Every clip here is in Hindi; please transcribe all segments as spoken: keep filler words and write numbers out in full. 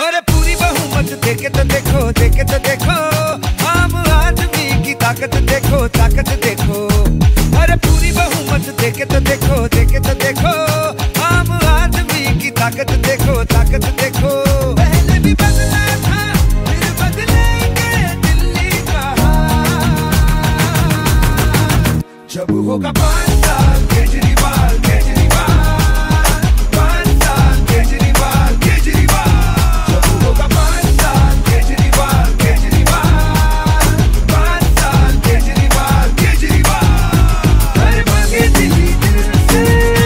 अरे पूरी बहुमत देके तो देखो, देके तो देखो, आम आदमी की ताकत देखो, ताकत देखो। अरे पूरी बहुमत देके तो देखो, देके तो देखो, आम आदमी की ताकत देखो, ताकत देखो। पहले भी बदला था, फिर बदलेंगे दिल्ली का हाल। जब होगा पाँच साल केजरीवाल, केजरीवाल, पाँच साल केजरीवाल, केजरीवाल। जब होगा पाँच साल केजरीवाल, केजरीवाल, पाँच साल केजरीवाल, केजरीवाल। हर मांगे दिल्ली दिल से,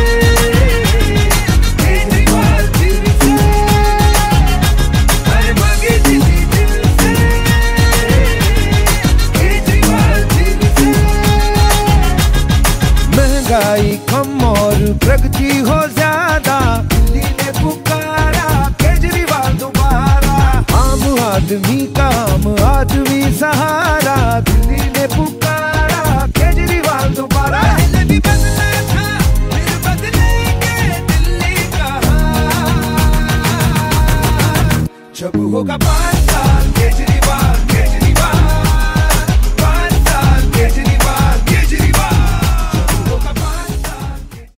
केजरीवाल दिल से। हर मांगे दिल्ली दिल से, केजरीवाल दिल से। महंगाई कम और प्रगति हो ज्यादा, दिल्ली ने पुकारा केजरीवाल दोबारा। आम आदमी का आम आदमी सहारा, दिल्ली ने पुकारा केजरीवाल दोबारा। पहले भी बदला था, फिर बदलेंगे दिल्ली का हाल। जब होगा पाँच साल केजरीवाल,